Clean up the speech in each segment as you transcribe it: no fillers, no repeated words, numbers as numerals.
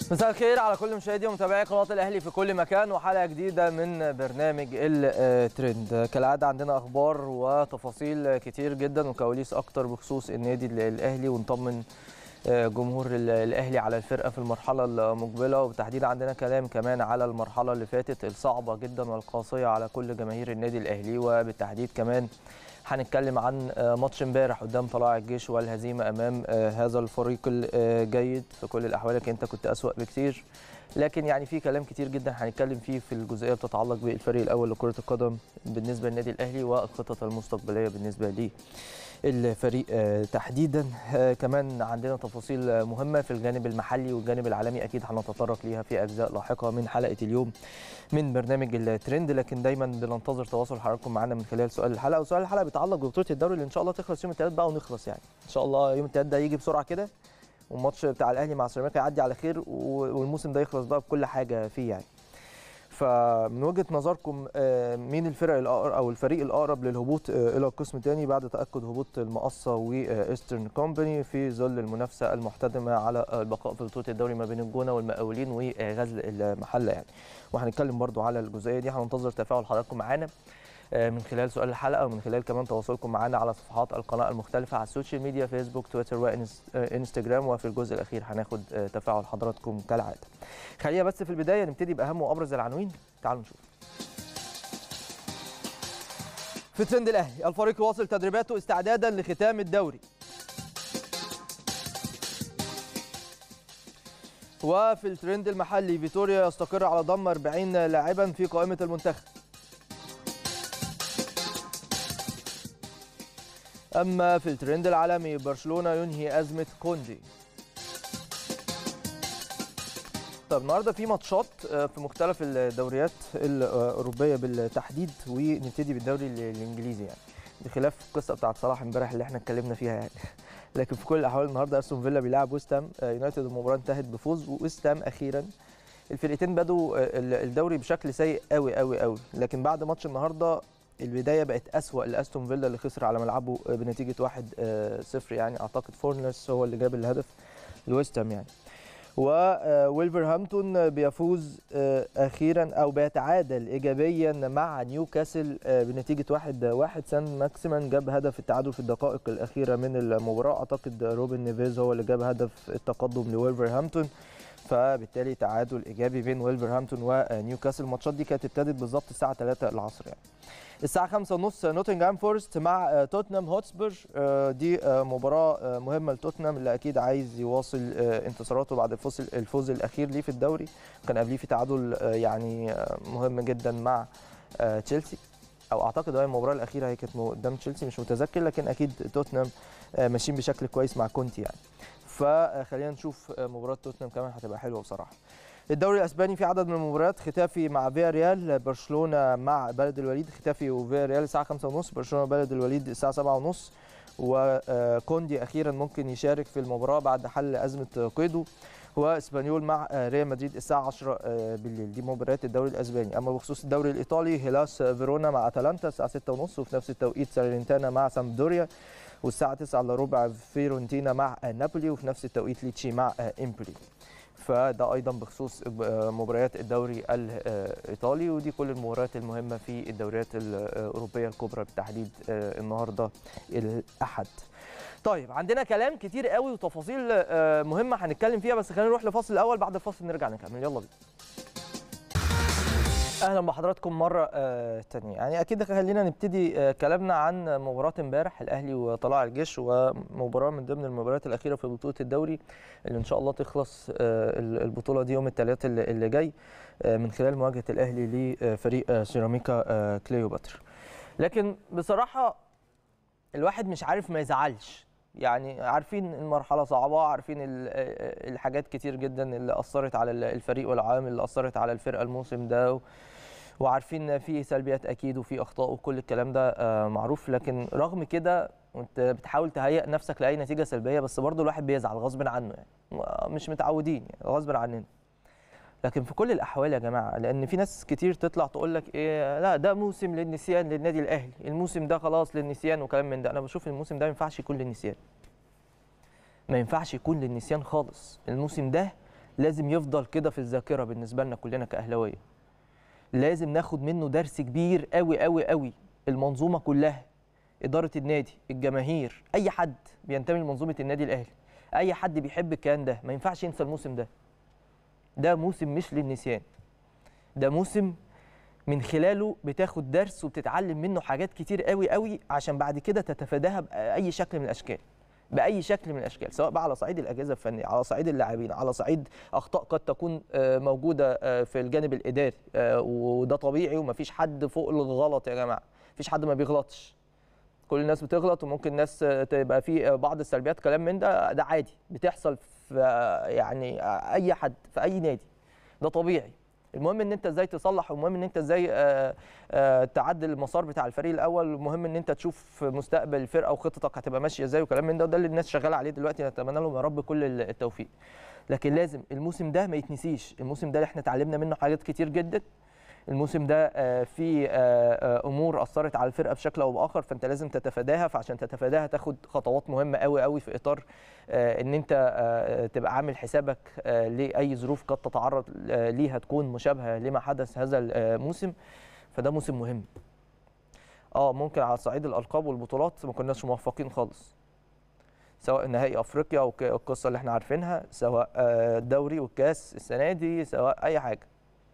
مساء الخير على كل مشاهدي ومتابعي قناة الأهلي في كل مكان، وحلقة جديدة من برنامج الترند. كالعادة عندنا أخبار وتفاصيل كتير جدا وكواليس أكتر بخصوص النادي الأهلي، ونطمن جمهور الأهلي على الفرقة في المرحلة المقبلة، وبالتحديد عندنا كلام كمان على المرحلة اللي فاتت الصعبة جدا والقاسية على كل جماهير النادي الأهلي، وبالتحديد كمان هنتكلم عن ماتش امبارح قدام طلائع الجيش والهزيمه امام هذا الفريق الجيد. في كل الاحوال انت كنت اسوأ بكتير، لكن يعني في كلام كتير جدا هنتكلم فيه في الجزئيه بتتعلق بالفريق الاول لكره القدم بالنسبه للنادي الاهلي والخطط المستقبليه بالنسبه ليه الفريق تحديدا. كمان عندنا تفاصيل مهمه في الجانب المحلي والجانب العالمي، اكيد هنتطرق ليها في اجزاء لاحقه من حلقه اليوم من برنامج الترند. لكن دايما بننتظر تواصل حضراتكم معنا من خلال سؤال الحلقه، وسؤال الحلقه بيتعلق ببطوله الدوري اللي ان شاء الله تخلص يوم الثلاث بقى ونخلص، يعني ان شاء الله يوم الثلاث ده يجي بسرعه كده، والماتش بتاع الاهلي مع سيراميكا يعدي على خير، والموسم ده يخلص بقى بكل حاجه فيه يعني. فمن وجهه نظركم مين الفرق الاقرب او الفريق الاقرب للهبوط الى القسم الثاني بعد تاكد هبوط المقصه وايسترن كومباني في ظل المنافسه المحتدمه على البقاء في بطوله الدوري ما بين الجونه والمقاولين وغزل المحله يعني. وهنتكلم برضو على الجزئيه دي، هننتظر تفاعل حضراتكم معانا من خلال سؤال الحلقه، ومن خلال كمان تواصلكم معنا على صفحات القناه المختلفه على السوشيال ميديا فيسبوك تويتر وانستجرام. وفي الجزء الاخير هناخد تفاعل حضراتكم كالعاده. خلينا بس في البدايه نبتدي باهم وابرز العناوين. تعالوا نشوف. في ترند الاهلي، الفريق واصل تدريباته استعدادا لختام الدوري. وفي الترند المحلي، فيتوريا يستقر على ضم 40 لاعبا في قائمه المنتخب. أما في الترند العالمي، برشلونة ينهي أزمة كوندي. طب النهارده في ماتشات في مختلف الدوريات الأوروبية بالتحديد، ونبتدي بالدوري الإنجليزي يعني، بخلاف القصة بتاعت صلاح امبارح اللي احنا اتكلمنا فيها يعني. لكن في كل الأحوال النهارده أستون فيلا بيلعب ويست هام يونايتد، المباراة انتهت بفوز ويست هام أخيرا. الفرقتين بدوا الدوري بشكل سيء قوي قوي قوي، لكن بعد ماتش النهارده البدايه بقت اسوأ لاستون فيلا اللي خسر على ملعبه بنتيجه 1-0 يعني. اعتقد فورنرز هو اللي جاب الهدف لويست هام يعني. وولفرهامبتون بيفوز اخيرا او بيتعادل ايجابيا مع نيوكاسل بنتيجه 1-1. سان ماكسيمان جاب هدف التعادل في الدقائق الاخيره من المباراه. اعتقد روبن نيفيز هو اللي جاب هدف التقدم لولفرهامبتون، فبالتالي تعادل ايجابي بين وولفرهامبتون ونيوكاسل. الماتشات دي كانت ابتدت بالظبط الساعه 3 العصر يعني. الساعه 5:30 نوتنغهام فورست مع توتنهام هوتسبير، دي مباراه مهمه لتوتنهام اللي اكيد عايز يواصل انتصاراته بعد الفوز الاخير ليه في الدوري. كان قبليه في تعادل يعني مهم جدا مع تشيلسي، او اعتقد هي المباراه الاخيره هي كانت قدام تشيلسي مش متذكر، لكن اكيد توتنهام ماشيين بشكل كويس مع كونتي يعني. فخلينا نشوف مباراه توتنهام كمان هتبقى حلوه بصراحه. الدوري الاسباني في عدد من المباريات، ختافي مع فيا ريال، برشلونه مع بلد الوليد. ختافي وفيا ريال الساعه 5:30، برشلونه بلد الوليد الساعه 7:30. وكوندي اخيرا ممكن يشارك في المباراه بعد حل ازمه قيده. واسبانيول مع ريال مدريد الساعه 10 بالليل. دي مباريات الدوري الاسباني. اما بخصوص الدوري الايطالي، هيلاس فيرونا مع اتلانتا الساعه 6:30، وفي نفس التوقيت سالرنتانا مع سامدوريا، والساعه 9:15 فيرونتينا مع نابولي، وفي نفس التوقيت ليتشي مع امبولي. فده ايضا بخصوص مباريات الدوري الايطالي، ودي كل المباريات المهمه في الدوريات الاوروبيه الكبرى بالتحديد النهارده الاحد. طيب عندنا كلام كتير قوي وتفاصيل مهمه هنتكلم فيها، بس خلينا نروح لفاصل الاول، بعد الفاصل نرجع نكمل. يلا بينا. اهلا بحضراتكم مره ثانيه. يعني اكيد خلينا نبتدي كلامنا عن مباراه امبارح الاهلي وطلائع الجيش، ومباراه من ضمن المباريات الاخيره في بطوله الدوري اللي ان شاء الله تخلص البطوله دي يوم الثلاث اللي جاي من خلال مواجهه الاهلي لفريق سيراميكا كليوباترا. لكن بصراحه الواحد مش عارف ما يزعلش، يعني عارفين المرحله صعبه، عارفين الحاجات كتير جدا اللي اثرت على الفريق والعوامل اللي اثرت على الفرقه الموسم ده، وعارفين في سلبيات اكيد وفي اخطاء وكل الكلام ده معروف. لكن رغم كده وانت بتحاول تهيئ نفسك لاي نتيجه سلبيه، بس برضو الواحد بيزعل غصب عنه يعني، مش متعودين يعني، غصب عننا. لكن في كل الاحوال يا جماعه، لان في ناس كتير تطلع تقول لك ايه، لا ده موسم للنسيان للنادي الاهلي، الموسم ده خلاص للنسيان وكلام من ده. انا بشوف الموسم ده ما ينفعش يكون للنسيان، ما ينفعش يكون للنسيان خالص. الموسم ده لازم يفضل كده في الذاكره بالنسبه لنا كلنا كاهلاويه. لازم ناخد منه درس كبير قوي قوي قوي. المنظومه كلها، اداره النادي، الجماهير، اي حد بينتمي لمنظومه النادي الاهلي، اي حد بيحب الكيان ده ما ينفعش ينسى الموسم ده. ده موسم مش للنسيان. ده موسم من خلاله بتاخد درس وبتتعلم منه حاجات كتير قوي قوي عشان بعد كده تتفاداها باي شكل من الاشكال. باي شكل من الاشكال، سواء بقى على صعيد الاجهزه الفنيه، على صعيد اللاعبين، على صعيد اخطاء قد تكون موجوده في الجانب الاداري، وده طبيعي ومفيش حد فوق الغلط يا جماعه. مفيش حد ما بيغلطش. كل الناس بتغلط، وممكن ناس تبقى في بعض السلبيات، كلام من ده عادي بتحصل في يعني اي حد في اي نادي. ده طبيعي. المهم ان انت ازاي تصلح، والمهم ان انت ازاي تعدل المسار بتاع الفريق الاول، المهم ان انت تشوف مستقبل الفرقه وخطتك هتبقى ماشيه ازاي وكلام من ده، وده اللي الناس شغاله عليه دلوقتي. نتمنى لهم يا رب كل التوفيق. لكن لازم الموسم ده ما يتنسيش. الموسم ده احنا اتعلمنا منه حاجات كتير جدا. الموسم ده في امور اثرت على الفرقه بشكل او باخر، فانت لازم تتفاداها. فعشان تتفاداها تاخد خطوات مهمه قوي قوي في اطار ان انت تبقى عامل حسابك لاي ظروف قد تتعرض ليها تكون مشابهه لما حدث هذا الموسم. فده موسم مهم. ممكن على صعيد الالقاب والبطولات ما كناش موفقين خالص، سواء نهائي افريقيا والقصه اللي احنا عارفينها، سواء الدوري والكاس السنه دي، سواء اي حاجه.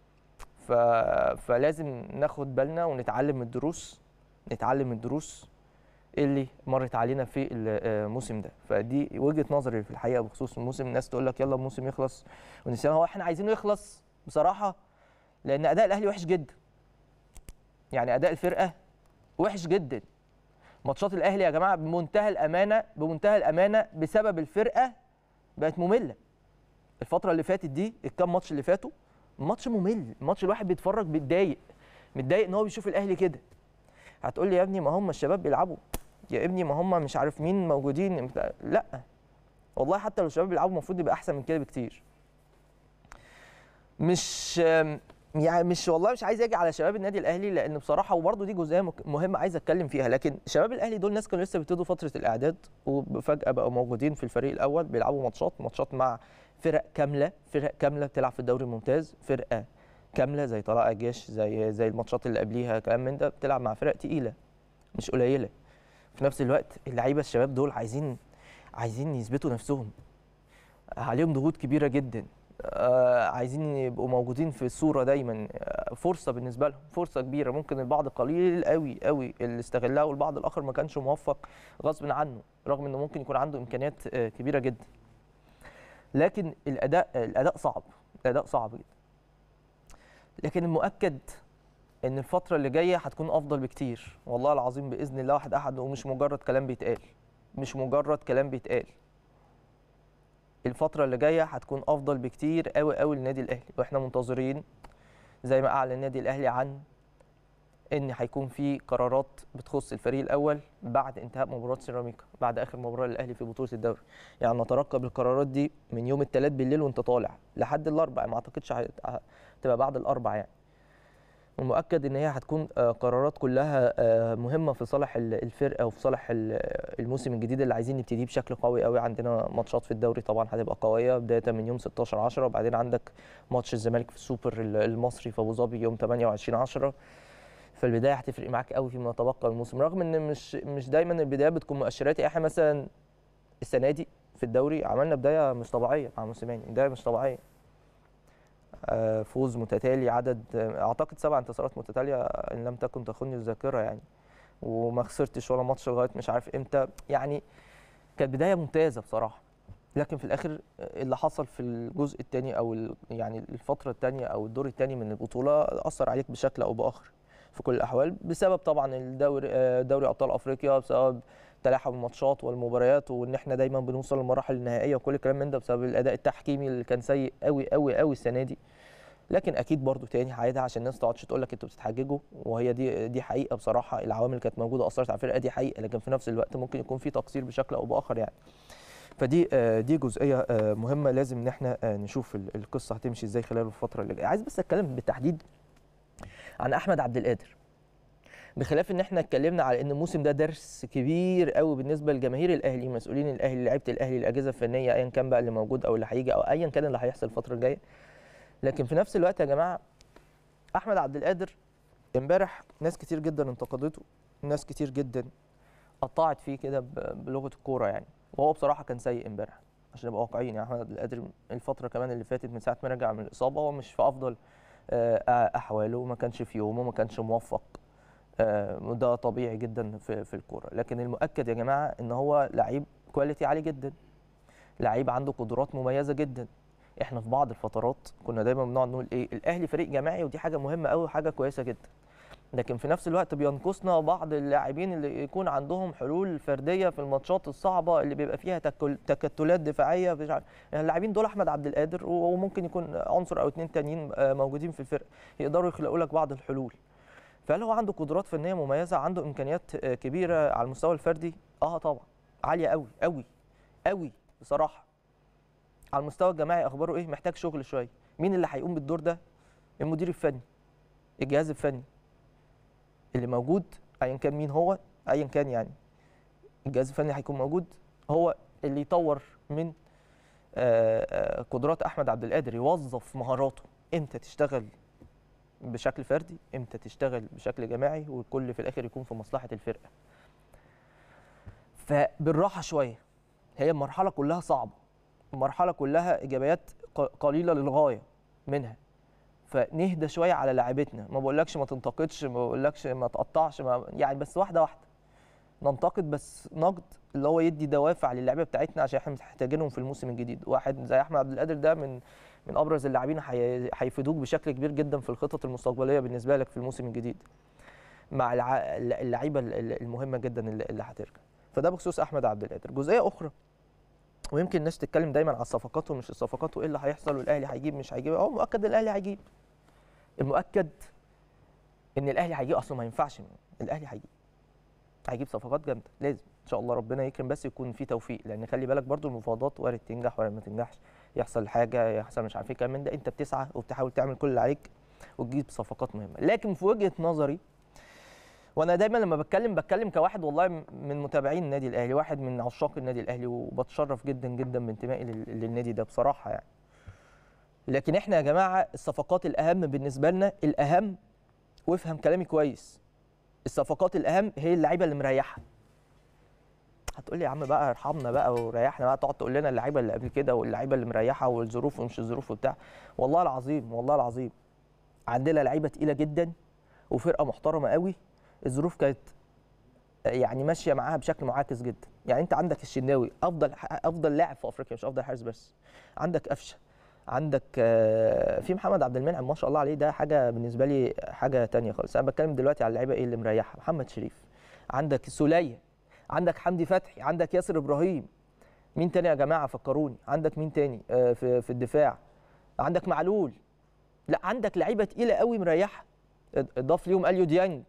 فلازم ناخد بالنا ونتعلم الدروس، نتعلم الدروس اللي مرت علينا في الموسم ده. فدي وجهه نظري في الحقيقه بخصوص الموسم. الناس تقول لك يلا الموسم يخلص ونسيان، هو احنا عايزينه يخلص بصراحه، لان اداء الاهلي وحش جدا. يعني اداء الفرقه وحش جدا. ماتشات الاهلي يا جماعه بمنتهى الامانه، بمنتهى الامانه، بسبب الفرقه بقت ممله. الفتره اللي فاتت دي، الكام ماتش اللي فاتوا، ماتش ممل. ماتش الواحد بيتفرج متضايق ان هو بيشوف الاهلي كده. هتقول لي يا ابني ما هم الشباب بيلعبوا، يا ابني ما هم مش عارف مين موجودين. لا والله، حتى لو الشباب بيلعبوا المفروض يبقى احسن من كده بكتير. مش يعني والله مش عايز اجي على شباب النادي الاهلي، لان بصراحه وبرده دي جزئيه مهمه عايز اتكلم فيها. لكن شباب الاهلي دول ناس كانوا لسه بيبتدوا فتره الاعداد، وفجاه بقوا موجودين في الفريق الاول، بيلعبوا ماتشات مع فرق كامله بتلعب في الدوري الممتاز، فرقه كامله زي طلائع الجيش، زي الماتشات اللي قبليها كلام من ده، بتلعب مع فرق تقيله مش قليله. في نفس الوقت اللعيبه الشباب دول عايزين يثبتوا نفسهم، عليهم ضغوط كبيره جدا، عايزين يبقوا موجودين في الصوره دايما. فرصه بالنسبه لهم، فرصه كبيره. ممكن البعض قليل قوي قوي اللي استغلها، والبعض الاخر ما كانش موفق غصب عنه، رغم انه ممكن يكون عنده امكانيات كبيره جدا. لكن الاداء صعب جدا. لكن المؤكد ان الفتره اللي جايه هتكون افضل بكتير، والله العظيم باذن الله واحد احد، ومش مجرد كلام بيتقال. الفتره اللي جايه هتكون افضل بكتير قوي قوي للنادي الاهلي، واحنا منتظرين زي ما اعلن النادي الاهلي عن ان هيكون في قرارات بتخص الفريق الاول بعد انتهاء مباراه سيراميكا، بعد اخر مباراه للاهلي في بطوله الدوري. يعني نترقب القرارات دي من يوم الثلاث بالليل وانت طالع لحد الاربعاء، ما اعتقدش هتبقى بعد الاربعاء يعني. والمؤكد ان هي هتكون قرارات كلها مهمه في صالح الفرقه وفي صالح الموسم الجديد اللي عايزين نبتديه بشكل قوي قوي. عندنا ماتشات في الدوري طبعا هتبقى قويه، بدايه من يوم 16/10، وبعدين عندك ماتش الزمالك في السوبر المصري في ابو ظبي يوم 28/10. فالبدايه هتفرق معاك قوي فيما يتبقى الموسم، رغم ان مش دايما البدايه بتكون مؤشرات. احنا مثلا السنه دي في الدوري عملنا بدايه مش طبيعيه مع موسيماني، بدايه مش طبيعيه. فوز متتالي، عدد اعتقد 7 انتصارات متتاليه ان لم تكن تخني الذاكره يعني، وما خسرتش ولا ماتش لغايه مش عارف امتى. يعني كانت بدايه ممتازه بصراحه. لكن في الاخر اللي حصل في الجزء الثاني او يعني الفتره الثانيه او الدور الثاني من البطوله اثر عليك بشكل او باخر في كل الاحوال، بسبب طبعا دوري ابطال افريقيا، بسبب تلاحم الماتشات والمباريات، وان احنا دايما بنوصل للمراحل النهائيه وكل الكلام من ده، بسبب الاداء التحكيمي اللي كان سيء قوي قوي قوي السنه دي. لكن اكيد برضو تاني هعيدها عشان الناس ما تقعدش تقول لك انتوا بتتحججوا، وهي دي حقيقه بصراحه. العوامل اللي كانت موجوده اثرت على الفرقه، دي حقيقه، لكن في نفس الوقت ممكن يكون في تقصير بشكل او باخر يعني. فدي جزئيه مهمه، لازم ان احنا نشوف القصه هتمشي ازاي خلال الفتره اللي جايه. عايز بس اتكلم بالتحديد عن احمد عبد القادر. بخلاف ان احنا اتكلمنا على ان الموسم ده درس كبير قوي بالنسبه لجماهير الاهلي، مسؤولين الاهلي، لعيبه الاهلي، الاجهزه الفنيه، ايا كان بقى اللي موجود او اللي هيجي او ايا كان اللي هيحصل الفتره الجايه. لكن في نفس الوقت يا جماعه، احمد عبد القادر امبارح ناس كتير جدا انتقدته، ناس كتير جدا قطعت فيه كده بلغه الكوره يعني، وهو بصراحه كان سيء امبارح عشان نبقى واقعيين. يعني احمد عبد القادر الفتره كمان اللي فاتت من ساعه ما رجع من الاصابه هو مش في افضل احواله، ما كانش في يومه، ما كانش موفق. وده طبيعي جدا في الكوره، لكن المؤكد يا جماعه ان هو لعيب كواليتي عالي جدا، لعيب عنده قدرات مميزه جدا. احنا في بعض الفترات كنا دايما بنقعد نقول ايه، الاهلي فريق جماعي ودي حاجه مهمه قوي وحاجه كويسه جدا، لكن في نفس الوقت بينقصنا بعض اللاعبين اللي يكون عندهم حلول فرديه في الماتشات الصعبه اللي بيبقى فيها تكتلات دفاعيه. يعني اللاعبين دول احمد عبد القادر وممكن يكون عنصر او اتنين تانيين موجودين في الفرقه يقدروا يخلقوا لك بعض الحلول. فهل هو عنده قدرات فنيه مميزه، عنده امكانيات كبيره على المستوى الفردي؟ طبعا عاليه قوي قوي قوي بصراحه. على المستوى الجماعي اخباره ايه؟ محتاج شغل شويه. مين اللي هيقوم بالدور ده؟ المدير الفني، الجهاز الفني اللي موجود ايا كان مين هو، ايا كان يعني الجهاز الفني هيكون موجود هو اللي يطور من قدرات احمد عبد القادر، يوظف مهاراته، امتى تشتغل بشكل فردي، امتى تشتغل بشكل جماعي، والكل في الاخر يكون في مصلحه الفرقه. فبالراحه شويه، هي المرحله كلها صعبه، المرحله كلها ايجابيات قليله للغايه منها، فنهدى شويه على لاعبتنا. ما بقولكش ما تنتقدش، ما بقولكش ما تقطعش، يعني بس واحده واحده ننتقد، بس نقد اللي هو يدي دوافع للاعيبه بتاعتنا عشان احنا محتاجينهم في الموسم الجديد. واحد زي احمد عبد القادر ده من ابرز اللاعبين، هيفيدوك بشكل كبير جدا في الخطط المستقبليه بالنسبه لك في الموسم الجديد مع اللعيبه المهمه جدا اللي هترجع. فده بخصوص احمد عبد القادر. جزئيه اخرى، ويمكن الناس تتكلم دايما على الصفقات ومش الصفقات وايه اللي هيحصل والاهلي هيجيب مش هيجيب. هو مؤكد الاهلي هيجيب، المؤكد ان الاهلي هيجيب، اصله ما ينفعش الاهلي هيجيب صفقات جامده، لازم ان شاء الله ربنا يكرم بس يكون في توفيق، لان خلي بالك برضو المفاوضات وارد تنجح وارد ما تنجحش، يحصل حاجه يحصل مش عارف ايه كمان، ده انت بتسعى وبتحاول تعمل كل اللي عليك وتجيب صفقات مهمه. لكن في وجهه نظري، وانا دايما لما بتكلم كواحد والله من متابعين النادي الاهلي، واحد من عشاق النادي الاهلي، وبتشرف جدا جدا بانتمائي للنادي ده بصراحه يعني. لكن احنا يا جماعه الصفقات الاهم بالنسبه لنا، الاهم، وافهم كلامي كويس، الصفقات الاهم هي اللعيبه اللي مريحه. هتقول لي يا عم بقى ارحمنا بقى وريحنا بقى، تقعد تقول لنا اللعيبه اللي قبل كده واللعيبه اللي مريحه والظروف ومش الظروف وبتاع. والله العظيم والله العظيم عندنا لعيبه تقيله جدا وفرقه محترمه قوي، الظروف كانت يعني ماشيه معاها بشكل معاكس جدا. يعني انت عندك الشناوي افضل لاعب في افريقيا، مش افضل حارس بس، عندك قفشه، عندك في محمد عبد المنعم ما شاء الله عليه، ده حاجه بالنسبه لي حاجه ثانيه خالص. انا بتكلم دلوقتي على اللعيبه ايه اللي مريحه، محمد شريف، عندك سوليه، عندك حمدي فتحي، عندك ياسر ابراهيم، مين تاني يا جماعه فكروني، عندك مين تاني في الدفاع، عندك معلول، لا عندك لعيبه تقيله قوي مريحه، اضاف ليهم اليو ديانج،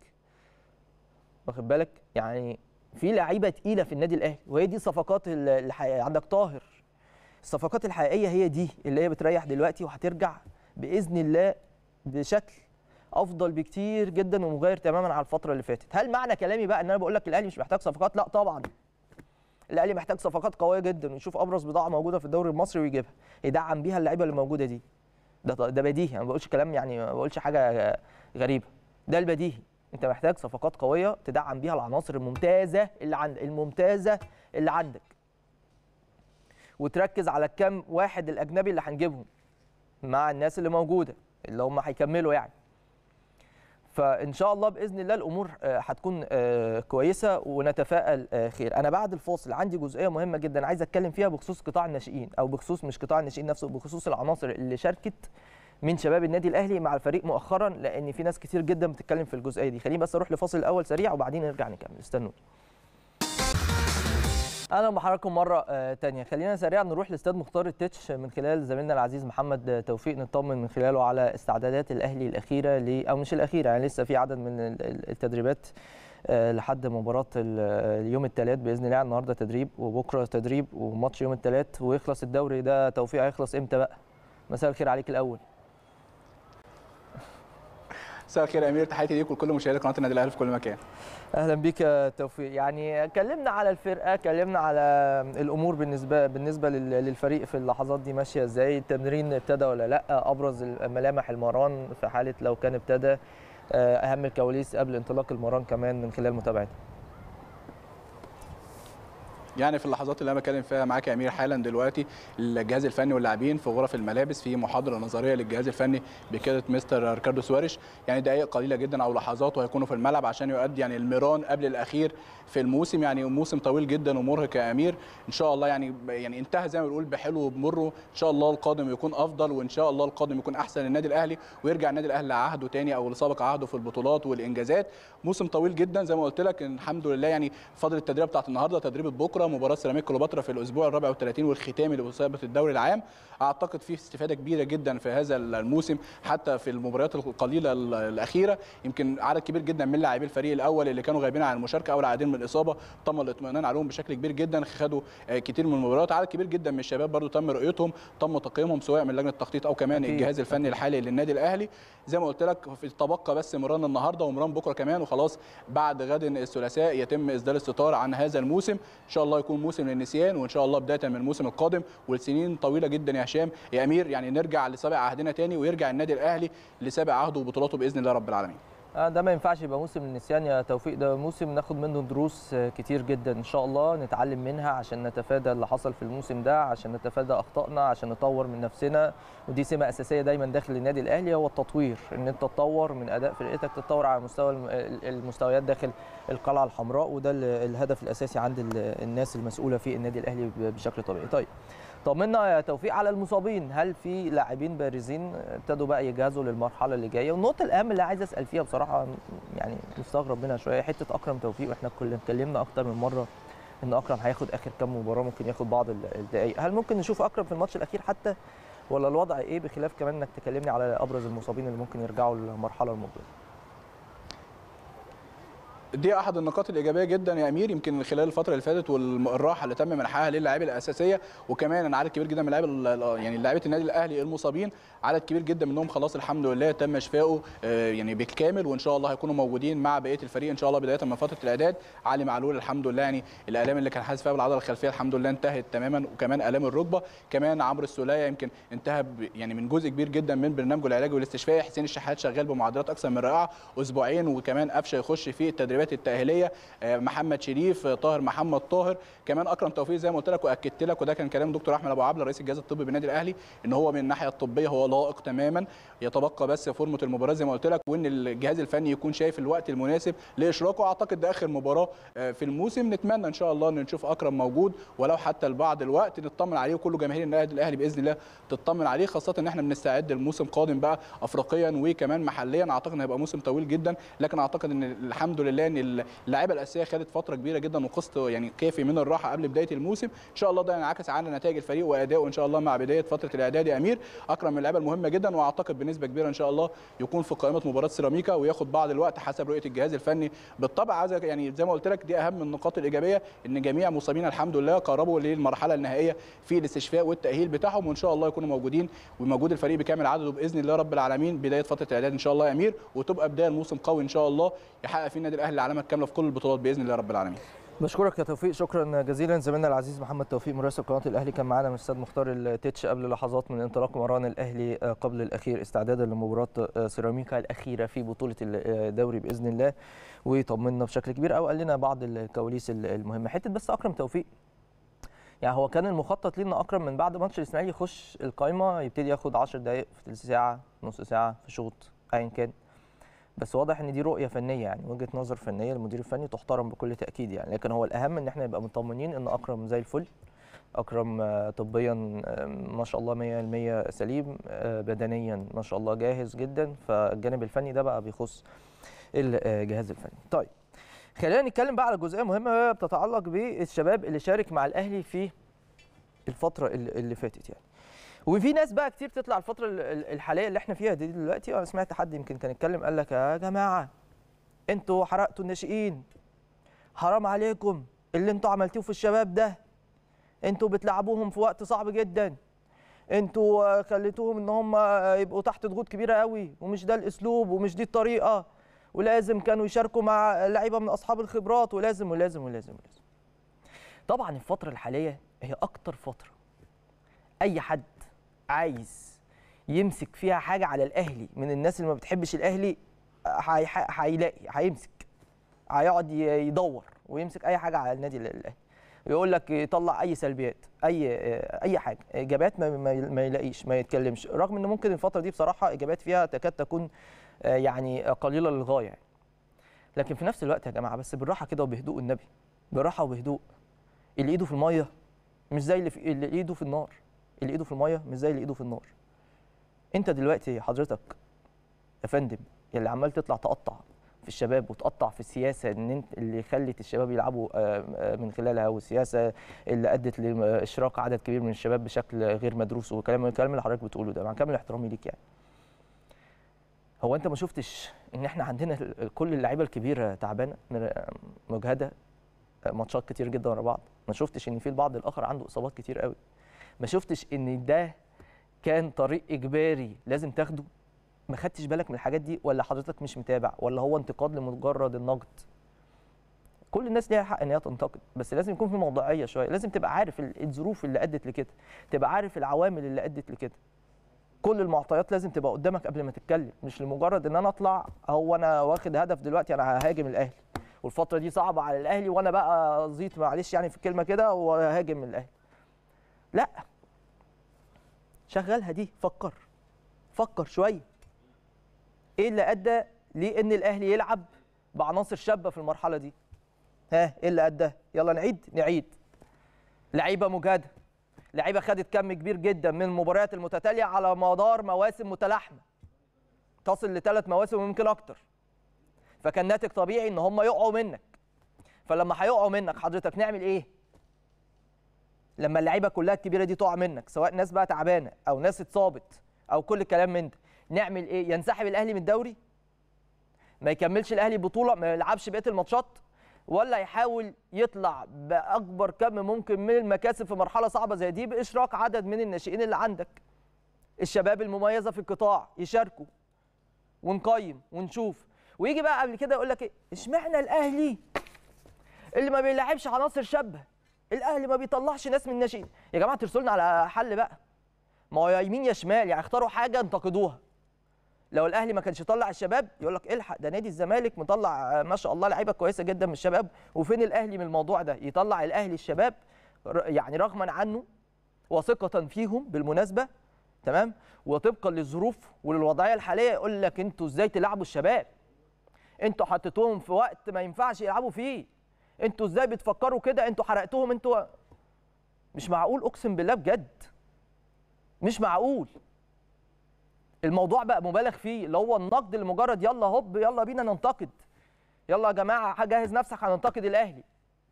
واخد بالك؟ يعني في لعيبه تقيله في النادي الاهلي، وهي دي الصفقات الحقيقيه. عندك طاهر، الصفقات الحقيقيه هي دي اللي هي بتريح دلوقتي وهترجع باذن الله بشكل افضل بكتير جدا ومغاير تماما على الفتره اللي فاتت. هل معنى كلامي بقى ان انا بقول لك الاهلي مش محتاج صفقات؟ لا طبعا، الاهلي محتاج صفقات قويه جدا، ويشوف ابرز بضاعه موجوده في الدوري المصري ويجيبها، يدعم بيها اللعيبه اللي موجوده دي. ده بديهي، انا ما بقولش كلام يعني، ما بقولش حاجه غريبه، ده البديهي. انت محتاج صفقات قويه تدعم بيها العناصر الممتازه اللي عندك وتركز على الكام واحد الاجنبي اللي هنجيبهم مع الناس اللي موجوده اللي هم هيكملوا يعني. فان شاء الله باذن الله الامور هتكون كويسه ونتفائل خير. انا بعد الفاصل عندي جزئيه مهمه جدا عايز اتكلم فيها بخصوص قطاع الناشئين، او بخصوص مش قطاع الناشئين نفسه، بخصوص العناصر اللي شاركت من شباب النادي الاهلي مع الفريق مؤخرا، لان في ناس كتير جدا بتتكلم في الجزئيه دي. خليني بس اروح لفاصل الاول سريع وبعدين نرجع نكمل، استنوني. اهلا بحضراتكم مره ثانيه. خلينا سريعا نروح لاستاد مختار التتش من خلال زميلنا العزيز محمد توفيق، نطمن من خلاله على استعدادات الاهلي الاخيره او مش الاخيره، يعني لسه في عدد من التدريبات لحد مباراه اليوم الثلاث باذن الله. النهارده تدريب وبكره تدريب وماتش يوم الثلاث ويخلص الدوري ده. توفيق هيخلص امتى بقى؟ مساء الخير عليك الاول. مساء الخير يا امير، تحياتي ليك ولكل مشاهدي قناه النادي الاهلي في كل مكان. اهلا بيك يا توفيق. يعني اتكلمنا على الفرقه، اتكلمنا على الامور بالنسبه للفريق في اللحظات دي ماشيه ازاي، التمرين ابتدى ولا لا، ابرز ملامح المران في حاله لو كان ابتدى، اهم الكواليس قبل انطلاق المران كمان من خلال متابعتنا. يعني في اللحظات اللي انا بتكلم فيها معاك يا امير حالا دلوقتي، الجهاز الفني واللاعبين في غرف الملابس في محاضره نظريه للجهاز الفني بقياده مستر ريكاردو سواريش. يعني دقائق قليله جدا او لحظات وهيكونوا في الملعب عشان يؤدي يعني المران قبل الاخير في الموسم. يعني موسم طويل جدا ومرهق يا امير. ان شاء الله يعني انتهى زي ما بنقول بحلو وبمره. ان شاء الله القادم يكون افضل، وان شاء الله القادم يكون احسن للنادي الاهلي، ويرجع النادي الاهلي لعهده تاني او لسابق عهده في البطولات والانجازات. موسم طويل جدا زي ما قلت لك. الحمد لله يعني فاضل التدريب بتاعت النهارده، تدريب بكره، مباراه سيراميكا كليوباترا في الاسبوع الرابع والثلاثين والختامي لمسابقه الدوري العام. اعتقد فيه استفاده كبيره جدا في هذا الموسم، حتى في المباريات القليله الاخيره. يمكن عدد كبير جدا من لاعبي الفريق الاول اللي كانوا غايبين عن المشاركه او العادين من الاصابه تم الاطمئنان عليهم بشكل كبير جدا، خدوا كتير من المباريات. عدد كبير جدا من الشباب برضو تم رؤيتهم، تم تقييمهم سواء من لجنه التخطيط او كمان الجهاز الفني الحالي للنادي الاهلي. زي ما قلت لك في تبقى بس مران النهارده ومران بكره كمان وخلاص. بعد غد الثلاثاء يتم اسدال الستار عن هذا الموسم. ان شاء الله يكون موسم للنسيان، وان شاء الله بدايه من الموسم القادم والسنين طويله جدا يا هشام يا امير يعني نرجع لسابق عهدنا تاني، ويرجع النادي الاهلي لسابق عهده وبطولاته باذن الله رب العالمين. ده ما ينفعش يبقى موسم للنسيان يا توفيق، ده موسم ناخد منه دروس كتير جدا ان شاء الله نتعلم منها عشان نتفادى اللي حصل في الموسم ده، عشان نتفادى اخطائنا، عشان نطور من نفسنا. ودي سمه اساسيه دايما داخل النادي الاهلي، هو التطوير، ان انت تطور من اداء فرقتك، تتطور على مستوى المستويات داخل القلعه الحمراء، وده الهدف الاساسي عند الناس المسؤوله في النادي الاهلي بشكل طبيعي. طيب طمنا يا توفيق على المصابين، هل في لاعبين بارزين ابتدوا بقى يجهزوا للمرحله اللي جايه؟ والنقطه الاهم اللي عايز اسال فيها بصراحه يعني مستغرب منها شويه، حته اكرم توفيق، واحنا كلنا اتكلمنا اكتر من مره ان اكرم هياخد اخر كام مباراه، ممكن ياخد بعض الدقائق، هل ممكن نشوف اكرم في الماتش الاخير حتى، ولا الوضع ايه؟ بخلاف كمان انك تكلمني على ابرز المصابين اللي ممكن يرجعوا للمرحله المقبله. دي احد النقاط الايجابيه جدا يا امير. يمكن خلال الفتره اللي فاتت والراحه اللي تم منحها للاعيبه الاساسيه، وكمان انا عدد كبير جدا من لاعيبه النادي الاهلي المصابين، عدد كبير جدا منهم خلاص الحمد لله تم شفائه يعني بالكامل، وان شاء الله هيكونوا موجودين مع بقيه الفريق ان شاء الله بدايه من فتره الاعداد. علي معلول الحمد لله يعني الالام اللي كان حاسس فيها بالعضله الخلفيه الحمد لله انتهت تماما، وكمان الام الركبه. كمان عمرو السوليه يمكن انتهى يعني من جزء كبير جدا من برنامجه العلاجي والاستشفائي. حسين الشحات شغال بمعدلات اكثر من رائعه اسبوعين، وكمان قفشه يخش في التدريبات التاهيليه. محمد شريف، طاهر محمد طاهر، كمان اكرم توفيق زي ما قلت لك واكدت لك، وده كان كلام دكتور احمد ابو عبله رئيس الجهاز الطبي بالنادي الاهلي، ان هو من الناحيه الطبيه هو لائق تماما. يتبقى بس فورمه المباراه زي ما قلت لك، وان الجهاز الفني يكون شايف الوقت المناسب لاشراكه. اعتقد ده اخر مباراه في الموسم، نتمنى ان شاء الله ان نشوف اكرم موجود ولو حتى لبعض الوقت، نطمن عليه وكل جماهير النادي الاهلي باذن الله تطمن عليه، خاصه ان احنا بنستعد لموسم قادم بقى افريقيا وكمان محليا. اعتقد ان هيبقى موسم طويل جدا، لكن اعتقد ان الحمد لله ان اللاعيبه الاساسيه خدت فتره كبيره جدا وقسط يعني كافي من الراحه قبل بدايه الموسم. ان شاء الله ده ينعكس على نتائج الفريق وادائه ان شاء الله مع بدايه فتره الاعداد يا امير. اكرم من اللعيبه المهمه جدا، واعتقد بنسبه كبيره ان شاء الله يكون في قائمه مباراه سيراميكا وياخد بعض الوقت حسب رؤيه الجهاز الفني. بالطبع عايز يعني زي ما قلت لك دي اهم النقاط الايجابيه، ان جميع مصابين الحمد لله قربوا للمرحله النهائيه في الاستشفاء والتاهيل بتاعهم، وان شاء الله يكونوا موجودين وموجود الفريق بكامل عدده باذن الله رب العالمين بدايه فتره الاعداد ان شاء الله يا امير، وتبقى بدايه الموسم قوي ان شاء الله يحقق فيه النادي الاهلي العلامه الكامله في كل البطولات باذن الله رب العالمين. بشكرك يا توفيق، شكرا جزيلا. زميلنا العزيز محمد توفيق مراسل قناه الاهلي كان معانا من استاد مختار التتش قبل لحظات من انطلاق مران الاهلي قبل الاخير استعدادا لمباراه سيراميكا الاخيره في بطوله الدوري باذن الله، وطمنا بشكل كبير او قال لنا بعض الكواليس المهمه. حته بس اكرم توفيق، يعني هو كان المخطط ليه ان اكرم من بعد ماتش الاسماعيلي يخش القائمه يبتدي ياخد 10 دقائق في ثلث ساعه، نص ساعه، في شوط ايا كان، بس واضح ان دي رؤيه فنيه، يعني وجهه نظر فنيه للمدير الفني تحترم بكل تاكيد يعني، لكن هو الاهم ان احنا نبقى مطمنين ان اكرم زي الفل. اكرم طبيا ما شاء الله 100% سليم، بدنيا ما شاء الله جاهز جدا، فالجانب الفني ده بقى بيخص الجهاز الفني. طيب خلينا نتكلم بقى على جزئيه مهمه بتتعلق بالشباب اللي شارك مع الاهلي في الفتره اللي فاتت يعني. وفي ناس بقى كتير تطلع الفتره الحاليه اللي احنا فيها دي دلوقتي. انا سمعت حد يمكن كان يتكلم قال لك يا جماعه انتوا حرقتوا الناشئين، حرام عليكم اللي انتوا عملتوه في الشباب ده، انتوا بتلعبوهم في وقت صعب جدا، انتوا خليتوهم ان هم يبقوا تحت ضغوط كبيره قوي، ومش ده الاسلوب ومش دي الطريقه، ولازم كانوا يشاركوا مع لعيبه من اصحاب الخبرات، ولازم ولازم ولازم ولازم. طبعا الفتره الحاليه هي اكتر فتره اي حد عايز يمسك فيها حاجه على الاهلي من الناس اللي ما بتحبش الاهلي هيلاقي، هيمسك، هيقعد يدور ويمسك اي حاجه على النادي الاهلي، يقول لك يطلع اي سلبيات، اي حاجه، ايجابيات ما يلاقيش، ما يتكلمش، رغم ان ممكن الفتره دي بصراحه ايجابيات فيها تكاد تكون يعني قليله للغايه يعني. لكن في نفس الوقت يا جماعه بس بالراحه كده وبهدوء، النبي بالراحه وبهدوء. اللي ايده في الميه مش زي اللي ايده في النار، اللي ايده في الميه مش زي اللي ايده في النار. انت دلوقتي حضرتك يا فندم اللي عمال تطلع تقطع في الشباب وتقطع في السياسه ان انت اللي خلت الشباب يلعبوا من خلالها، والسياسه اللي ادت لاشراك عدد كبير من الشباب بشكل غير مدروس، والكلام اللي حضرتك بتقوله ده مع كامل احترامي ليك يعني. هو انت ما شفتش ان احنا عندنا كل اللعيبه الكبيره تعبانه مجهده ماتشات كتير جدا ورا بعض؟ ما شفتش ان في البعض الاخر عنده اصابات كتير قوي؟ ما شفتش ان ده كان طريق اجباري لازم تاخده؟ ما خدتش بالك من الحاجات دي، ولا حضرتك مش متابع، ولا هو انتقاد لمجرد النقد؟ كل الناس ليها حق ان هي تنتقد، بس لازم يكون في موضوعيه شويه، لازم تبقى عارف الظروف اللي ادت لكده، تبقى عارف العوامل اللي ادت لكده. كل المعطيات لازم تبقى قدامك قبل ما تتكلم، مش لمجرد ان انا اطلع هو انا واخد هدف دلوقتي انا ههاجم الاهلي والفتره دي صعبه على الاهلي وانا بقى زيط معلش يعني في الكلمه كده وهاجم الاهلي. لا، شغلها دي، فكر شويه. ايه اللي ادى لان الاهلي يلعب بعناصر شابه في المرحله دي؟ ايه اللي ادى؟ يلا نعيد. لعيبه مجهده، لعيبه خدت كم كبير جدا من المباريات المتتاليه على مدار مواسم متلاحمه تصل ل3 مواسم ويمكن اكتر، فكان ناتج طبيعي ان هم يقعوا منك. فلما هيقعوا منك حضرتك نعمل ايه؟ لما اللعيبه كلها الكبيره دي تقع منك، سواء ناس بقى تعبانه او ناس اتصابت او كل الكلام من ده، نعمل ايه؟ ينسحب الاهلي من الدوري؟ ما يكملش الاهلي بطوله؟ ما يلعبش بقيه الماتشات؟ ولا يحاول يطلع باكبر كم ممكن من المكاسب في مرحله صعبه زي دي باشراك عدد من الناشئين اللي عندك، الشباب المميزه في القطاع يشاركوا ونقيم ونشوف. ويجي بقى قبل كده يقول لك ايه؟ اشمعنى الاهلي اللي ما بيلعبش عناصر شابه؟ الاهلي ما بيطلعش ناس من الناشئين؟ يا جماعه ترسلنا على حل بقى، ما هو يا يمين يا شمال، يعني اختاروا حاجه انتقدوها. لو الاهلي ما كانش يطلع الشباب يقول لك الحق ده نادي الزمالك مطلع ما شاء الله لعيبه كويسه جدا من الشباب، وفين الاهلي من الموضوع ده؟ يطلع الاهلي الشباب يعني رغما عنه وثقه فيهم بالمناسبه، تمام، وطبقا للظروف وللوضعيه الحاليه يقول لك انتوا ازاي تلعبوا الشباب؟ انتوا حطيتوهم في وقت ما ينفعش يلعبوا فيه، انتوا ازاي بتفكروا كده؟ انتوا حرقتوهم، انتوا مش معقول، اقسم بالله بجد مش معقول. الموضوع بقى مبالغ فيه، اللي هو النقد لمجرد يلا هوب يلا بينا ننتقد، يلا يا جماعه جهز نفسك هننتقد الاهلي.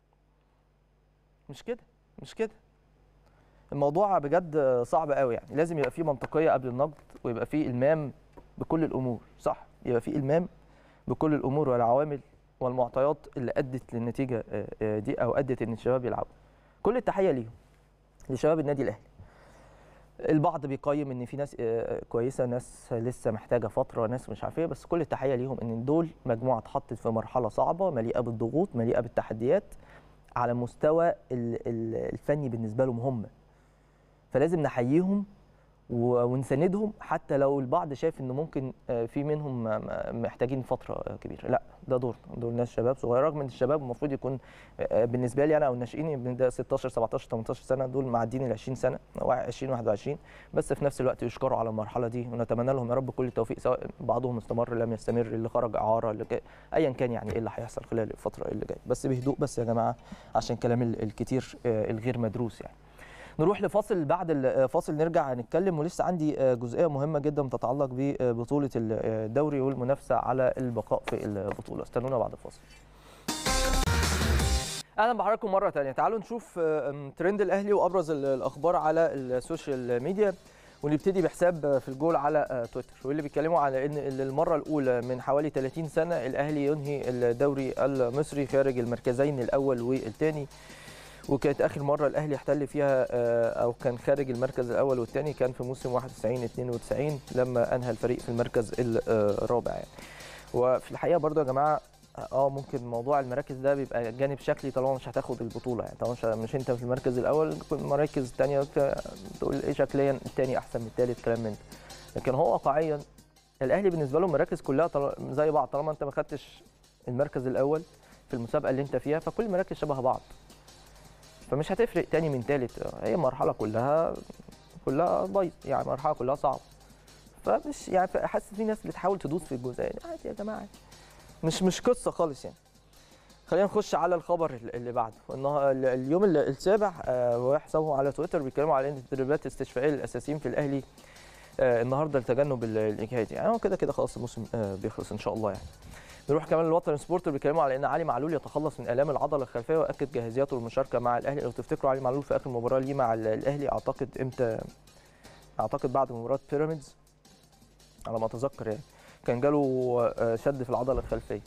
مش كده الموضوع بجد صعب قوي يعني. لازم يبقى فيه منطقيه قبل النقد، ويبقى فيه المام بكل الامور، صح، يبقى فيه المام بكل الامور والعوامل والمعطيات اللي ادت للنتيجه دي او ادت ان الشباب يلعبوا. كل التحيه ليهم، لشباب النادي الاهلي. البعض بيقيم ان في ناس كويسه، ناس لسه محتاجه فتره، ناس مش عارف ايه، بس كل التحيه ليهم ان دول مجموعه اتحطت في مرحله صعبه مليئه بالضغوط، مليئه بالتحديات على المستوى الفني بالنسبه لهم هم، فلازم نحييهم ونساندهم حتى لو البعض شايف انه ممكن في منهم محتاجين فتره كبيره. لا، ده دول ناس شباب صغيره، رغم ان الشباب المفروض يكون بالنسبه لي انا او الناشئين من ده 16 17 18 سنه، دول معديين ال 20 سنه 20 21، بس في نفس الوقت يشكروا على المرحله دي ونتمنى لهم يا رب كل التوفيق، سواء بعضهم استمر لم يستمر، اللي خرج اعاره، اللي ايا كان يعني ايه اللي هيحصل خلال الفتره اللي جايه. بس بهدوء بس يا جماعه عشان كلام الكتير الغير مدروس يعني. نروح لفاصل، بعد الفاصل نرجع نتكلم، ولسه عندي جزئيه مهمه جدا تتعلق ببطوله الدوري والمنافسه على البقاء في البطوله. استنونا بعد الفاصل. اهلا بحضراتكم مره ثانيه. تعالوا نشوف ترند الاهلي وابرز الاخبار على السوشيال ميديا، ونبتدي بحساب في الجول على تويتر، واللي بيتكلموا على ان المره الاولى من حوالي 30 سنه الاهلي ينهي الدوري المصري خارج المركزين الاول والثاني، وكانت اخر مره الاهلي احتل فيها او كان خارج المركز الاول والثاني كان في موسم 91 92 لما انهى الفريق في المركز الرابع يعني. وفي الحقيقه برضو يا جماعه ممكن موضوع المراكز ده بيبقى جانب شكلي طالما مش هتاخد البطوله يعني، طالما مش انت في المركز الاول المراكز الثانيه تقول ايه شكليا الثاني احسن من الثالث كلام من ده. لكن هو واقعيا الاهلي بالنسبه له المراكز كلها زي بعض، طالما انت ما خدتش المركز الاول في المسابقه اللي انت فيها فكل المراكز شبه بعض، فمش هتفرق تاني من تالت. هي مرحله كلها بايظ يعني، مرحله كلها صعبه. فمش يعني حاسس في ناس بتحاول تدوس في الجزئيه دي، عادي يا جماعه مش قصه خالص يعني. خلينا نخش على الخبر اللي بعده. اليوم السابع وحسابهم على تويتر بيتكلموا على ان التدريبات الاستشفائيه للاساسيين في الاهلي النهارده لتجنب الاجهاد يعني. هو كده خلاص الموسم بيخلص ان شاء الله يعني. نروح كمان للوطن سبورت بيتكلموا على ان علي معلول يتخلص من الام العضله الخلفيه واكد جاهزيته للمشاركه مع الاهلي. لو تفتكروا علي معلول في اخر مباراه ليه مع الاهلي اعتقد امتى، اعتقد بعد مباراه بيراميدز على ما اتذكر يعني، كان جاله شد في العضله الخلفيه.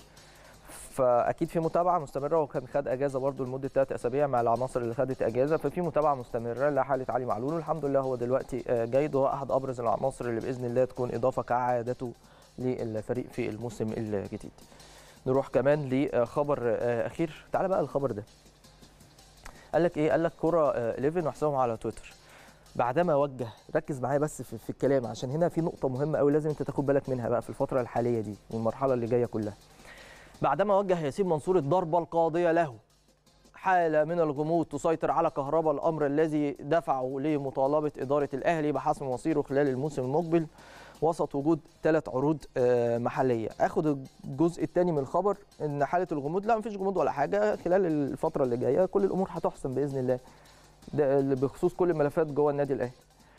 فاكيد في متابعه مستمره، وكان خد اجازه برده لمده 3 اسابيع مع العناصر اللي خدت اجازه، ففي متابعه مستمره لحاله علي معلول والحمد لله هو دلوقتي جيد، وهو احد ابرز العناصر اللي باذن الله تكون اضافه كعادته للفريق في الموسم الجديد. نروح كمان لخبر اخير. تعال بقى الخبر ده قال لك ايه؟ قال لك كوره 11 وحسابهم على تويتر بعدما وجه، ركز معايا بس في الكلام عشان هنا في نقطه مهمه قوي لازم انت تاخد بالك منها بقى في الفتره الحاليه دي والمرحله اللي جايه كلها. بعدما وجه ياسين منصور الضربه القاضيه له، حاله من الغموض تسيطر على كهرباء، الامر الذي دفعه لمطالبه اداره الاهلي بحسم مصيره خلال الموسم المقبل وسط وجود 3 عروض محليه. اخد الجزء الثاني من الخبر ان حاله الغموض، لا مفيش غموض ولا حاجه، خلال الفتره اللي جايه كل الامور هتحسم باذن الله، ده بخصوص كل الملفات جوه النادي الاهلي،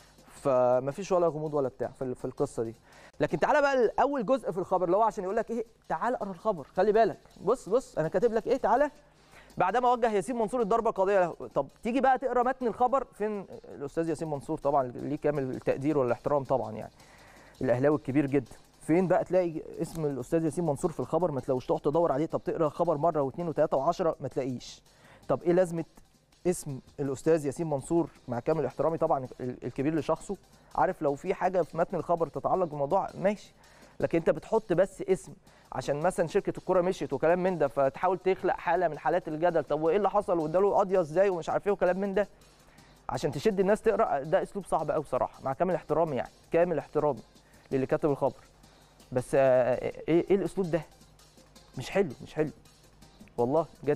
فمفيش ولا غموض ولا بتاع في القصه دي. لكن تعالى بقى اول جزء في الخبر اللي هو عشان يقول لك ايه، تعالى اقرا الخبر، خلي بالك، بص انا كاتب لك ايه، تعالى بعدما وجه ياسين منصور الضربه القاضيه له. طب تيجي بقى تقرا متن الخبر، فين الاستاذ ياسين منصور؟ طبعا ليه كامل التقدير والاحترام طبعا يعني، الاهلاوي الكبير جدا. فين بقى تلاقي اسم الاستاذ ياسين منصور في الخبر؟ ما تلاقوش، تقعد تدور عليه. طب تقرا خبر مره واثنين وثلاثه وعشرة ما تلاقيش. طب ايه لازمه اسم الاستاذ ياسين منصور مع كامل احترامي طبعا الكبير لشخصه؟ عارف لو في حاجه في متن الخبر تتعلق بالموضوع ماشي، لكن انت بتحط بس اسم عشان مثلا شركه الكوره مشيت وكلام من ده، فتحاول تخلق حاله من حالات الجدل. طب وايه اللي حصل واداله قضيه ازاي ومش عارف ايه وكلام من ده عشان تشد الناس تقرا. ده اسلوب صعب قوي بصراحه، مع كامل احترامي يعني، كامل احترامي للي كاتب الخبر، بس ايه الاسلوب ده؟ مش حلو والله بجد.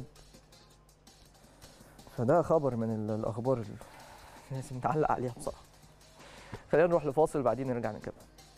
فده خبر من الاخبار اللي لازم نعلق عليها بصراحه. خلينا نروح لفاصل بعدين نرجع نكمل.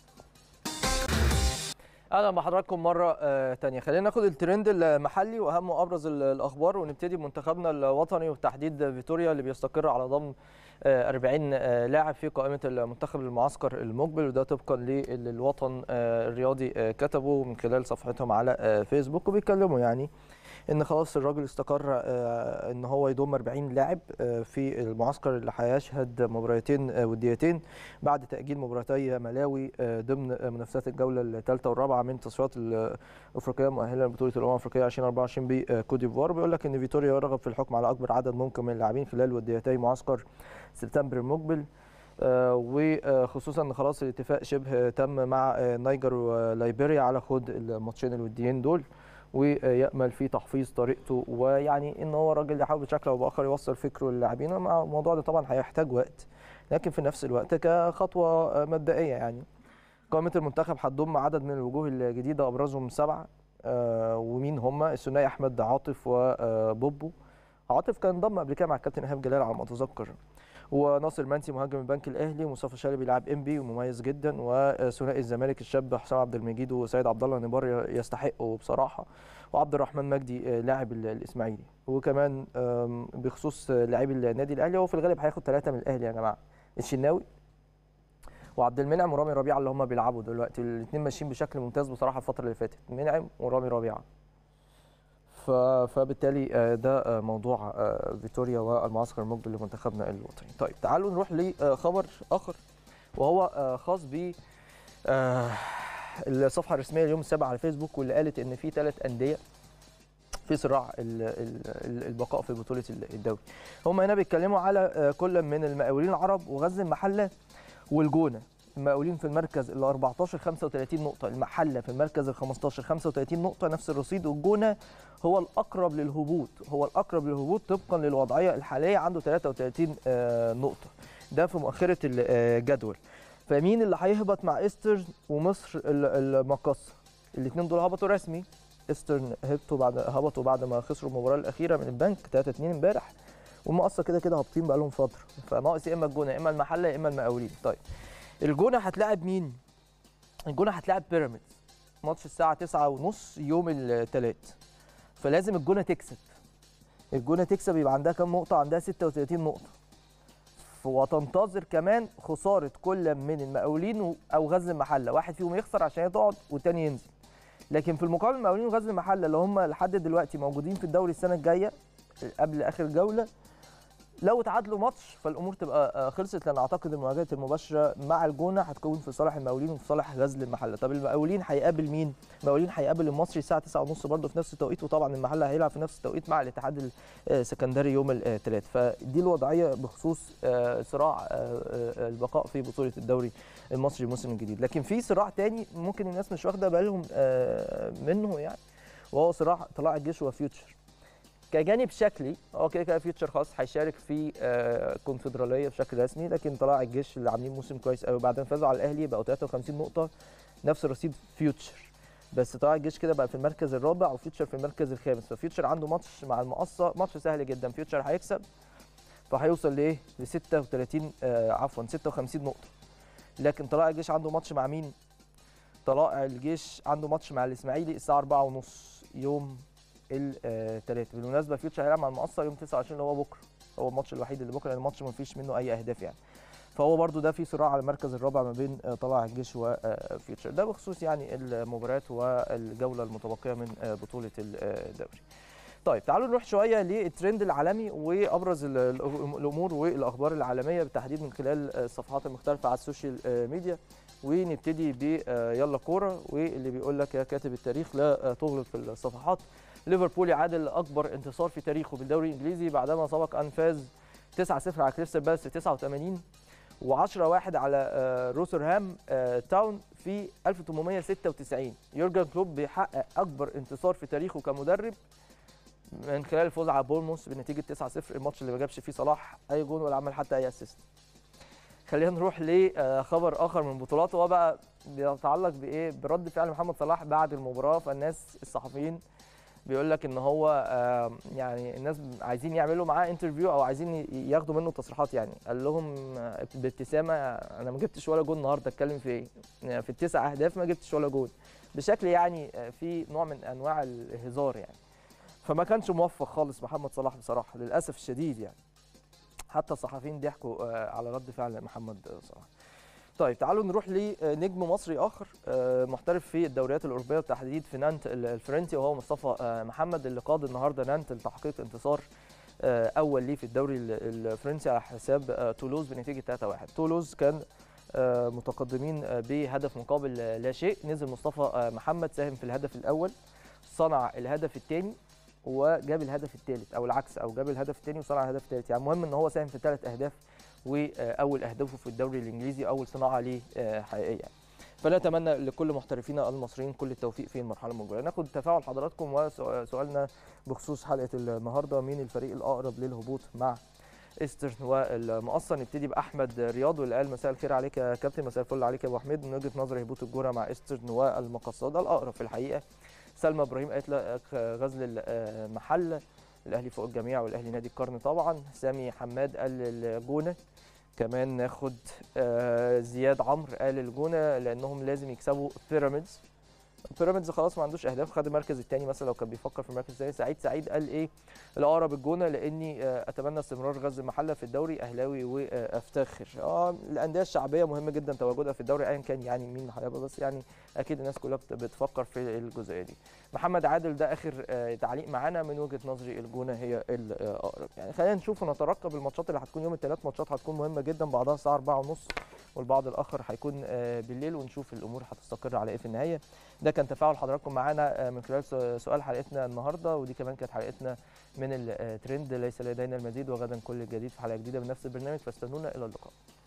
اهلا بحضراتكم مره ثانيه. خلينا ناخد الترند المحلي واهم وابرز الاخبار، ونبتدي بمنتخبنا الوطني وتحديد فيتوريا اللي بيستقر على ضم 40 لاعب في قائمه المنتخب للمعسكر المقبل، وده طبقا للوطن الرياضي كتبوا من خلال صفحتهم على فيسبوك، وبيتكلموا يعني ان خلاص الراجل استقر ان هو يضم 40 لاعب في المعسكر اللي هيشهد مباراتين وديتين بعد تاجيل مباراتي ملاوي ضمن منافسات الجوله الثالثه والرابعه من تصفيات الافريقيه المؤهله لبطوله الامم الافريقيه 2024 بكوت ديفوار. بيقول لك ان فيتوريا يرغب في الحكم على اكبر عدد ممكن من اللاعبين خلال وديتي معسكر سبتمبر المقبل، وخصوصا ان خلاص الاتفاق شبه تم مع نيجر وليبيريا على خوض الماتشين الوديين دول، ويأمل في تحفيظ طريقته، ويعني ان هو راجل يحاول بشكل او باخر يوصل فكره للاعبين. مع الموضوع ده طبعا هيحتاج وقت، لكن في نفس الوقت كخطوه مبدئيه يعني. قائمه المنتخب هتضم عدد من الوجوه الجديده ابرزهم 7 ومين هم؟ الثنائي احمد عاطف وبوبو. عاطف كان ضم قبل كده مع الكابتن ايهاب جلال على ما اتذكر، وناصر منسي مهاجم البنك الاهلي، ومصطفى شلبي لاعب انبي ومميز جدا، وثنائي الزمالك الشاب حسام عبد المجيد وسيد عبد الله نبار يستحقوا بصراحه، وعبد الرحمن مجدي لاعب الاسماعيلي. وكمان بخصوص لاعبي النادي الاهلي، هو في الغالب هياخد 3 من الاهلي يا جماعه، الشناوي وعبد المنعم ورامي ربيعه اللي هم بيلعبوا دلوقتي، الاثنين ماشيين بشكل ممتاز بصراحه الفتره اللي فاتت، منعم ورامي ربيعه. فبالتالي ده موضوع فيتوريا والمعسكر المقبل لمنتخبنا الوطني. طيب تعالوا نروح لخبر اخر وهو خاص ب الصفحه الرسميه اليوم السابع على فيسبوك، واللي قالت ان في 3 انديه في صراع البقاء في بطوله الدوري. هم هنا بيتكلموا على كل من المقاولين العرب وغزل المحله والجونه. المقاولين في المركز ال 14 35 نقطه، المحله في المركز ال 15 35 نقطه نفس الرصيد، والجونه هو الاقرب للهبوط طبقا للوضعيه الحاليه عنده 33 نقطه. ده في مؤخره الجدول. فمين اللي هيهبط مع ايسترن ومصر المقاصه؟ الاثنين دول هبطوا رسمي. ايسترن هبطوا بعد ما خسروا المباراه الاخيره من البنك 3-2 امبارح، والمقاصه كده كده هابطين بقى لهم فتره، فناقص يا اما الجونه يا اما المحله يا اما المقاولين. طيب الجونه هتلاعب مين؟ الجونه هتلاعب بيراميدز، ماتش الساعه 9:30 يوم الثلاث، فلازم الجونه تكسب. الجونه تكسب يبقى عندها كام نقطه؟ عندها 36 نقطه، وتنتظر كمان خساره كل من المقاولين او غزل المحله، واحد فيهم يخسر عشان تقعد والتاني ينزل. لكن في المقابل المقاولين وغزل المحله اللي هم لحد دلوقتي موجودين في الدوري السنه الجايه قبل اخر جوله، لو تعادلوا ماتش فالامور تبقى خلصت، لان اعتقد المواجهات المباشره مع الجونه هتكون في صالح المقاولين وفي صالح غزل المحله. طب المقاولين هيقابل مين؟ المقاولين هيقابل المصري الساعه 9:30 برضه في نفس التوقيت، وطبعا المحله هيلعب في نفس التوقيت مع الاتحاد السكندري يوم الثلاث. فدي الوضعيه بخصوص صراع البقاء في بطوله الدوري المصري الموسم الجديد. لكن في صراع تاني ممكن الناس مش واخده بالهم منه يعني، وهو صراع طلائع الجيش وفيوتشر. كجانب شكلي كده كده فيوتشر خلاص هيشارك في الكونفدراليه بشكل رسمي، لكن طلائع الجيش اللي عاملين موسم كويس قوي بعد ما فازوا على الاهلي بقوا 53 نقطه نفس رصيد فيوتشر، بس طلائع الجيش كده بقى في المركز الرابع وفيوتشر في المركز الخامس. ففيوتشر عنده ماتش مع المقصه، ماتش سهل جدا، فيوتشر هيكسب فهيوصل لايه؟ ل 56 نقطه. لكن طلائع الجيش عنده ماتش مع مين؟ طلائع الجيش عنده ماتش مع الاسماعيلي الساعه 4:30 يوم الثلاث. بالمناسبه فيوتشر هيلعب مع المقصه يوم 29 اللي هو بكره، هو الماتش الوحيد اللي بكره، لان الماتش ما فيش منه اي اهداف يعني. فهو برده ده في صراع على المركز الرابع ما بين طلائع الجيش وفيوتشر. ده بخصوص يعني المباريات والجوله المتبقيه من بطوله الدوري. طيب تعالوا نروح شويه للترند العالمي وابرز الامور والاخبار العالميه بالتحديد من خلال الصفحات المختلفه على السوشيال ميديا، ونبتدي ب يلا كوره، واللي بيقول لك يا كاتب التاريخ لا تغلط في الصفحات. ليفربول يعادل اكبر انتصار في تاريخه بالدوري الانجليزي بعدما سبق ان فاز 9-0 على كريستال بالاس في 89 و10-1 على روثرهام تاون في 1896. يورجن كلوب بيحقق اكبر انتصار في تاريخه كمدرب من خلال الفوز على بورنموث بنتيجه 9-0، الماتش اللي ما جابش فيه صلاح اي جون ولا عمل حتى اي اسيست. خلينا نروح لخبر اخر من بطولات، وهو بقى بيتعلق بايه؟ برد فعل محمد صلاح بعد المباراه. فالناس الصحفيين بيقول لك ان هو يعني الناس عايزين يعملوا معاه انترفيو او عايزين ياخدوا منه تصريحات، يعني قال لهم بابتسامه انا ما جبتش ولا جون النهارده، اتكلم في ايه؟ يعني في ال9 اهداف ما جبتش ولا جون، بشكل يعني في نوع من انواع الهزار يعني. فما كانش موفق خالص محمد صلاح بصراحه للاسف الشديد يعني. حتى الصحفيين ضحكوا على رد فعل محمد صلاح. طيب تعالوا نروح لنجم مصري اخر محترف في الدوريات الاوروبيه بالتحديد في نانت الفرنسي، وهو مصطفى محمد اللي قاد النهارده نانت لتحقيق انتصار اول ليه في الدوري الفرنسي على حساب تولوز بنتيجه 3-1. تولوز كان متقدمين بهدف مقابل لا شيء، نزل مصطفى محمد ساهم في الهدف الاول، صنع الهدف الثاني وجاب الهدف الثالث، او العكس، او جاب الهدف الثاني وصنع الهدف الثالث. يعني المهم ان هو ساهم في 3 اهداف، واول اهدافه في الدوري الانجليزي، اول صناعه ليه حقيقيه. فنتمنى لكل محترفينا المصريين كل التوفيق في المرحله المقبله. ناخد تفاعل حضراتكم وسؤالنا بخصوص حلقه النهارده، مين الفريق الاقرب للهبوط مع ايسترن والمقصه؟ نبتدي باحمد رياض واللي قال مساء الخير عليك يا كابتن. مساء الفل عليك يا ابو حميد. من وجهه نظري هبوط الجونه مع ايسترن والمقصه ده الاقرب في الحقيقه. سلمى ابراهيم قالت لك غزل المحله، الاهلي فوق الجميع والاهلي نادي القرن طبعا. سامي حماد قال الجونه. كمان ناخد زياد عمرو قال الجونه لانهم لازم يكسبوا بيراميدز. بيراميدز خلاص ما عندوش اهداف، خد المركز الثاني مثلا لو كان بيفكر في المركز الثاني. سعيد قال ايه؟ الاقرب الجونه لاني اتمنى استمرار غزل المحله في الدوري، اهلاوي وافتخر. الانديه الشعبيه مهمه جدا تواجدها في الدوري ايا كان يعني مين هيبقى، بس يعني اكيد الناس كلها بتفكر في الجزئيه دي. محمد عادل ده اخر تعليق معانا، من وجهه نظري الجونه هي الاقرب. يعني خلينا نشوف ونترقب الماتشات اللي هتكون يوم الثلاث، ماتشات هتكون مهمه جدا، بعضها الساعه 4:30 والبعض الاخر هيكون بالليل، ونشوف الامور هتستقر على ايه في النهايه. ده كان تفاعل حضراتكم معانا من خلال سؤال حلقتنا النهارده، ودي كمان كانت حلقتنا من الترند. ليس لدينا المزيد، وغدا كل الجديد في حلقه جديده من نفس البرنامج، فاستنونا الى اللقاء.